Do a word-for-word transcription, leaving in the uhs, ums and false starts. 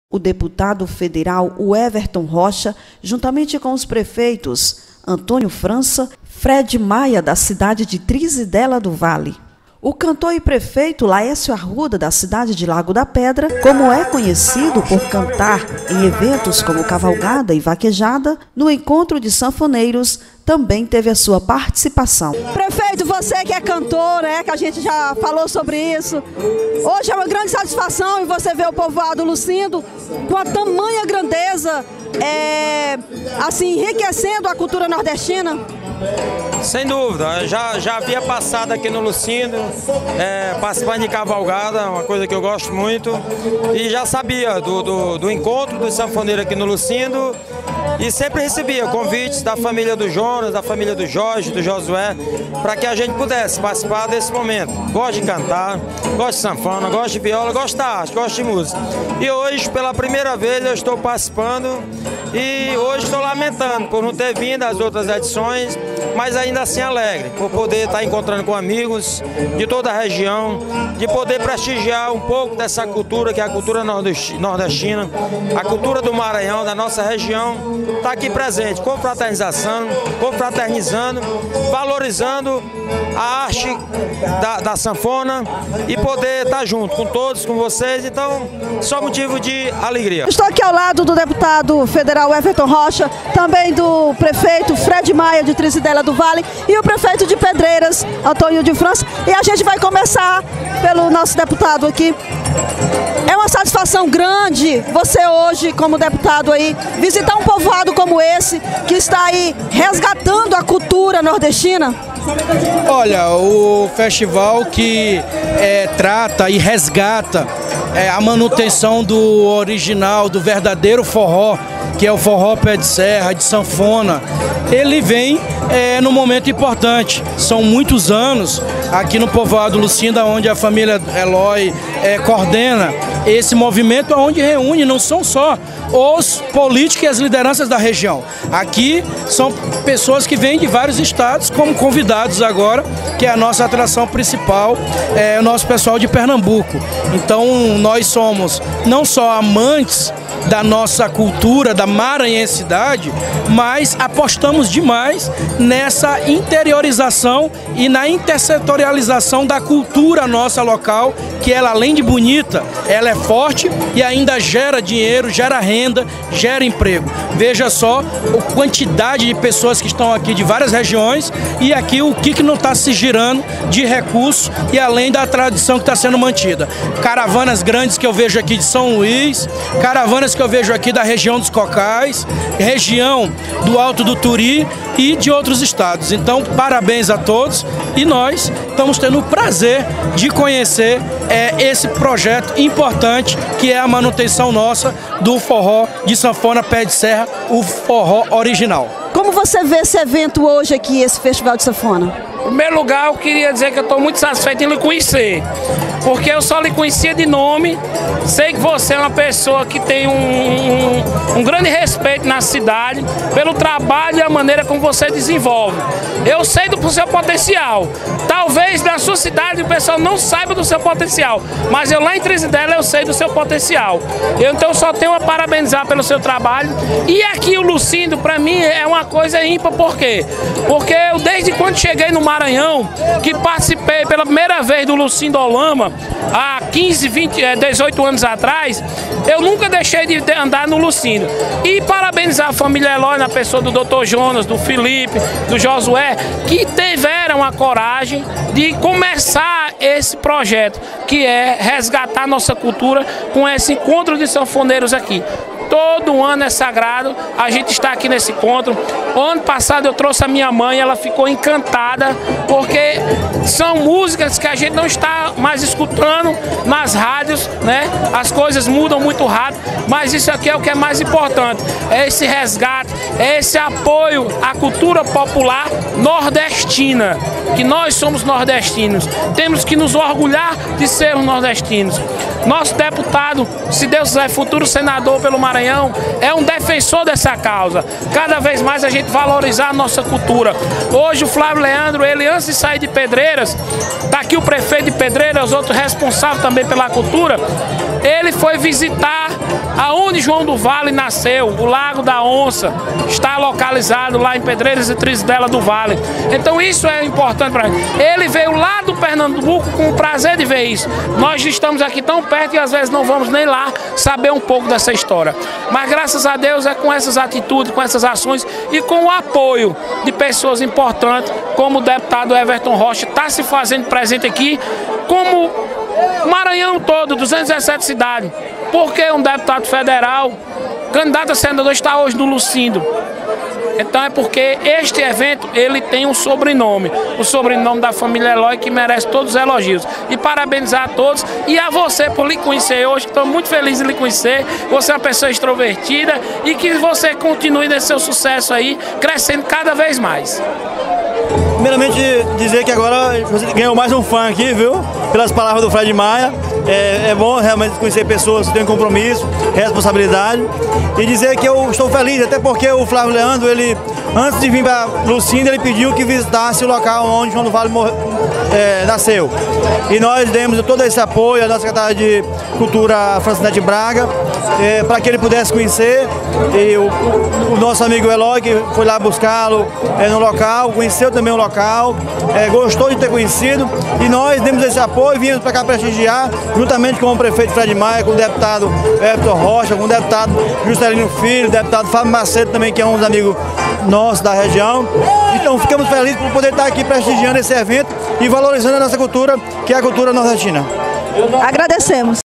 O deputado federal Everton Rocha, juntamente com os prefeitos Antônio França, Fred Maia, da cidade de Trizidela do Vale. O cantor e prefeito Laércio Arruda, da cidade de Lago da Pedra, como é conhecido por cantar em eventos como Cavalgada e Vaquejada, no Encontro de Sanfoneiros, também teve a sua participação. Prefeito, você que é cantor, né, que a gente já falou sobre isso, hoje é uma grande satisfação em você ver o povoado Lucindo com a tamanha grandeza, é, assim, enriquecendo a cultura nordestina. Sem dúvida, já, já havia passado aqui no Lucindo, é, participando de cavalgada, uma coisa que eu gosto muito, e já sabia do, do, do encontro do sanfoneiro aqui no Lucindo, e sempre recebia convites da família do Jonas, da família do Jorge, do Josué, para que a gente pudesse participar desse momento. Gosto de cantar, gosto de sanfona, gosto de viola, gosto da arte, gosto de música. E hoje, pela primeira vez, eu estou participando, e hoje estou lamentando por não ter vindo às outras edições, mas ainda assim alegre, por poder estar encontrando com amigos de toda a região, de poder prestigiar um pouco dessa cultura, que é a cultura nordestina, a cultura do Maranhão, da nossa região, está aqui presente, confraternização, confraternizando, valorizando a arte da, da sanfona e poder estar junto com todos, com vocês, então, só motivo de alegria. Estou aqui ao lado do deputado federal Everton Rocha, também do prefeito Fred Maia, de Trizidela do Vale, e o prefeito de Pedreiras, Antônio de França, e a gente vai começar pelo nosso deputado aqui. É uma satisfação grande você hoje, como deputado aí, visitar um povoado como esse, que está aí resgatando a cultura nordestina? Olha, o festival que é, trata e resgata é, a manutenção do original, do verdadeiro forró, que é o forró pé de serra, de sanfona, ele vem é, num momento importante. São muitos anos aqui no povoado Lucinda, onde a família Eloy é, coordena esse movimento, onde reúne não são só os políticos e as lideranças da região. Aqui são pessoas que vêm de vários estados como convidados agora, que é a nossa atração principal, é o nosso pessoal de Pernambuco. Então nós somos não só amantes da nossa cultura, da maranhensidade, mas apostamos demais nessa interiorização e na intersetorialização da cultura nossa local, que ela, além de bonita, ela é forte e ainda gera dinheiro, gera renda, gera emprego. Veja só a quantidade de pessoas que estão aqui de várias regiões e aqui o que, que não está se girando de recursos e além da tradição que está sendo mantida. Caravanas grandes que eu vejo aqui de São Luís, caravanas que eu vejo aqui da região dos Cocais, região do Alto do Turi e de outros estados. Então, parabéns a todos e nós estamos tendo o prazer de conhecer é, esse projeto importante que é a manutenção nossa do forró de sanfona pé de serra, o forró original. Como você vê esse evento hoje aqui, esse Festival de Sanfona? Em primeiro lugar, eu queria dizer que eu estou muito satisfeito em lhe conhecer, porque eu só lhe conhecia de nome. Sei que você é uma pessoa que tem um, um, um grande respeito na cidade pelo trabalho e a maneira como você desenvolve. Eu sei do seu potencial. Talvez na sua cidade o pessoal não saiba do seu potencial, mas eu lá em Trizidela eu sei do seu potencial. Eu então só tenho a parabenizar pelo seu trabalho. E aqui o Lucindo, para mim, é uma coisa ímpar. Por quê? Porque eu desde quando cheguei no Maranhão, que participei pela primeira vez do Lucindo Holama, há quinze, vinte, dezoito anos atrás, eu nunca deixei de andar no Lucindo. E parabenizar a família Eloy, na pessoa do doutor Jonas, do Felipe, do Josué, que tiveram a coragem de começar esse projeto, que é resgatar nossa cultura com esse encontro de sanfoneiros aqui. Todo ano é sagrado, a gente está aqui nesse encontro. O ano passado eu trouxe a minha mãe, ela ficou encantada, porque são músicas que a gente não está mais escutando nas rádios, né? As coisas mudam muito rápido, mas isso aqui é o que é mais importante, é esse resgate, é esse apoio à cultura popular nordestina, que nós somos nordestinos, temos que nos orgulhar de sermos nordestinos. Nosso deputado, se Deus quiser, futuro senador pelo Maranhão, é um defensor dessa causa. Cada vez mais a gente valorizar a nossa cultura. Hoje o Flávio Leandro, ele antes de sair de Pedreiras, está aqui o prefeito de Pedreiras, os outros responsáveis também pela cultura, ele foi visitar aonde onde João do Vale nasceu, o Lago da Onça, está localizado lá em Pedreiras e Trizidela do Vale. Então isso é importante para ele. Ele veio lá do Pernambuco com o prazer de ver isso. Nós estamos aqui tão perto e às vezes não vamos nem lá saber um pouco dessa história. Mas graças a Deus é com essas atitudes, com essas ações e com o apoio de pessoas importantes, como o deputado Everton Rocha está se fazendo presente aqui, como o Maranhão todo, duzentas e dezessete cidades. Porque um deputado federal, candidato a senador, está hoje no Lucindo. Então é porque este evento, ele tem um sobrenome, o sobrenome da família Eloy, que merece todos os elogios. E parabenizar a todos e a você por lhe conhecer hoje, estou muito feliz em lhe conhecer. Você é uma pessoa extrovertida e que você continue nesse seu sucesso aí, crescendo cada vez mais. Primeiramente, dizer que agora você ganhou mais um fã aqui, viu? Pelas palavras do Fred Maia. É, é bom realmente conhecer pessoas que têm compromisso, responsabilidade. E dizer que eu estou feliz, até porque o Flávio Leandro, ele, antes de vir para Lucinda, ele pediu que visitasse o local onde João do Vale morre, é, nasceu. E nós demos todo esse apoio à nossa secretária de Cultura, Francinete Braga, é, para que ele pudesse conhecer. E o, o, o nosso amigo Eloy, que foi lá buscá-lo é, no local, conheceu também o local, é, gostou de ter conhecido. E nós demos esse apoio, viemos para cá prestigiar, juntamente com o prefeito Fred Maia, com o deputado Everton Rocha, com o deputado Juscelino Filho, o deputado Fábio Macedo também, que é um dos amigos nossos da região. Então ficamos felizes por poder estar aqui prestigiando esse evento e valorizando a nossa cultura, que é a cultura nordestina. Agradecemos.